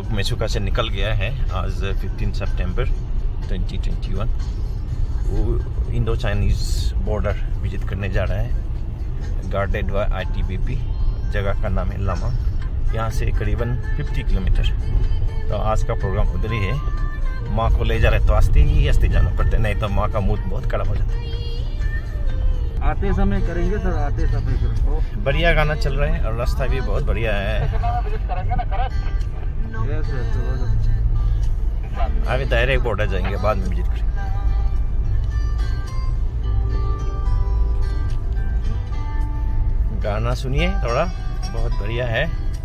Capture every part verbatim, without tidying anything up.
लोग मेचुका से निकल गया है आज पंद्रह सितंबर दो हज़ार इक्कीस। वो इंडो चाइनीज बॉर्डर विजिट करने जा रहा है, guarded by I T B P. जगह का नाम है लामांग, यहाँ से करीबन पचास किलोमीटर। तो आज का प्रोग्राम उधर ही है। माँ को ले जा रहे तो आस्ते ही आस्ते जाना पड़ता है, नहीं तो माँ का मूड बहुत खराब हो जाता है। आते समय करेंगे सर, आते समय करेंगे। बढ़िया गाना चल रहा है और रास्ता भी बहुत बढ़िया है। अभी डायरेक्ट बॉर्डर जाएंगे, बाद में विजिट करेंगे। गाना सुनिए थोड़ा, बहुत बढ़िया है।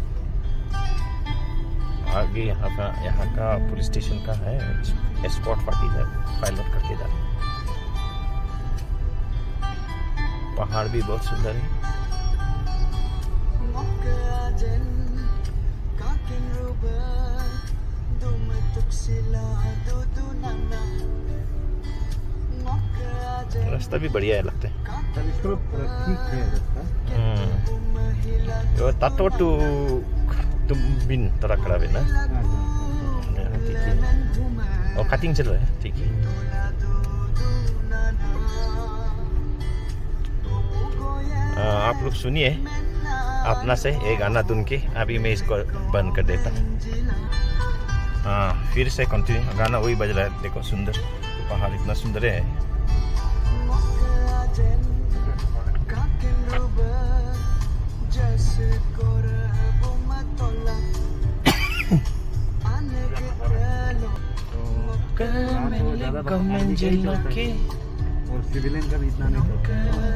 आगे यहाँ का यहाँ का पुलिस स्टेशन का है, एस्कॉर्ट पार्टी है, पायलट करके जा रहे हैं। पहाड़ भी बहुत सुंदर है। रास्ता भी बढ़िया है लगता है। ठीक है रास्ता। तातो टू तुम तरह खराब है ना, ठीक है। और कटिंग चल रहा है, ठीक है। आप लोग सुनिए अपना से एक गाना धुन के, अभी मैं इसको बंद कर देता हूँ। हाँ, फिर से कंटिन्यू, गाना वही बज रहा है। देखो सुंदर पहाड़, इतना सुंदर है। और सिविलियन का भी इतना नहीं करता।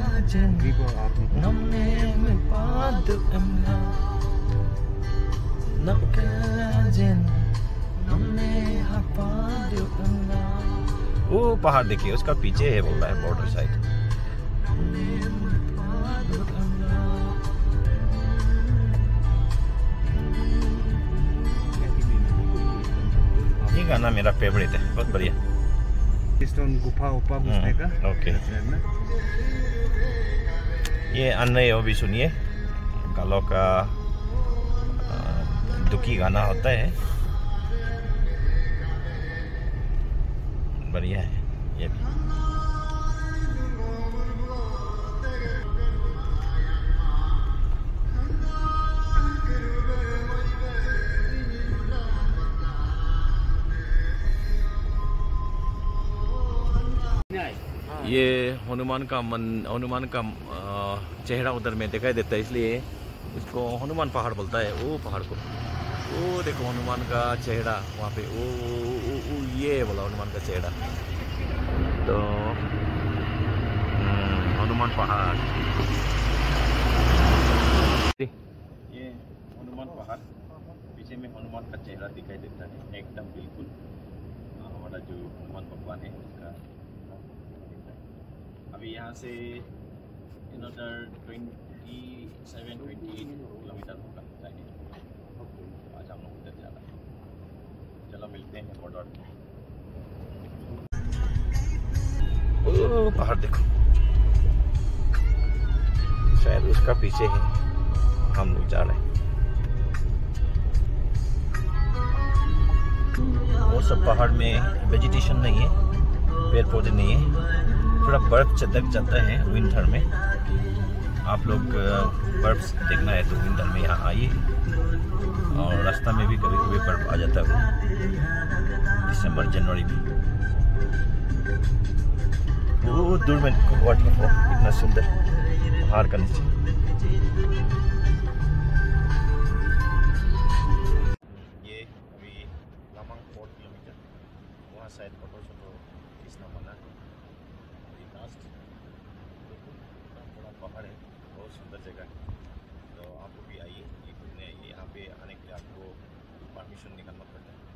वो पहाड़ देखिए, उसका पीछे है बोल रहा है, बॉर्डर साइड। ये गाना मेरा फेवरेट है, बहुत बढ़िया। गुफा उपा घुसने का। ओके, ये अन्य वो भी सुनिए, गालों का दुखी गाना होता है, बढ़िया है ये भी। ये हनुमान का मन हनुमान का चेहरा उधर में दिखाई देता है, इसलिए इसको हनुमान पहाड़ बोलता है। वो पहाड़ को, वो देखो हनुमान का चेहरा वहाँ पे, वो, वो, वो ये बोला हनुमान का चेहरा। तो हनुमान पहाड़, ये हनुमान पहाड़, पीछे में हनुमान का चेहरा दिखाई देता है एकदम बिल्कुल। हमारा जो हनुमान भगवान है उसका। अभी यहाँ से इनोदर सत्ताईस अट्ठाईस किलोमीटर होगा जाएंगे। आज हम लोग उधर जा रहे हैं, चलो मिलते हैं बॉर्डर। ओ पहाड़ देखो, शायद उसका पीछे है, हम लोग जा रहे हैं। वो सब पहाड़ में वेजिटेशन नहीं है, पेड़ पौधे नहीं है, थोड़ा बर्फ चदक जाता है विंटर में। आप लोग बर्फ देखना है तो विंटर में यहाँ आइए। और रास्ता में भी कभी कभी बर्फ आ जाता है, दिसंबर जनवरी में। वो दूर में वाटरफॉल इतना सुंदर पहाड़ का नीचे। ये अभी लामांग फोर्ट किलोमीटर, वहाँ शायद फोटो शोटो खींचना बना है। थोड़ा पहाड़ है, बहुत सुंदर जगह है। तो आप लोग भी आइए, ये घूमने आइए। यहाँ पे आने के लिए आपको परमिशन निकालना पड़ता है।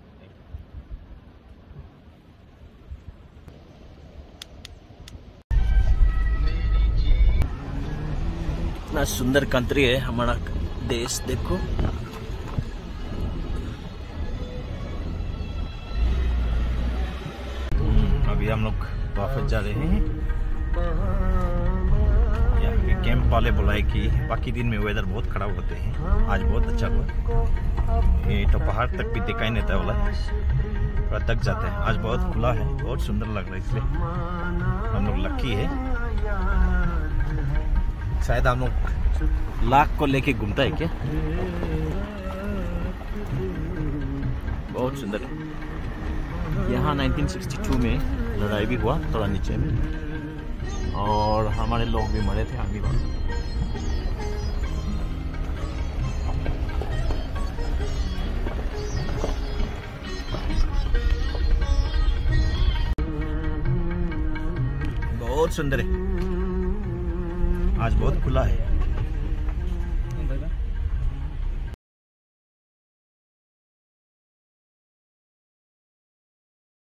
इतना सुंदर कंट्री है हमारा देश, देखो। अभी हम लोग वापस जा रहे हैं। यहाँ पे कैंप कैंप वाले बुलाए कि बाकी दिन में वेदर बहुत खराब होते हैं, आज बहुत अच्छा हुआ। ये तो पहाड़ तक भी दिखाई नहीं देता वाला, थोड़ा थक जाता है। आज बहुत खुला है, बहुत सुंदर लग रहा है, इसलिए हम लोग लकी है। शायद हम लोग लाख को लेके घूमता है क्या। बहुत सुंदर है। यहाँ नाइनटीन सिक्सटी टू में लड़ाई भी हुआ थोड़ा नीचे में, और हमारे लोग भी मरे थे आर्मी वाले। बहुत सुंदर है, आज बहुत खुला है।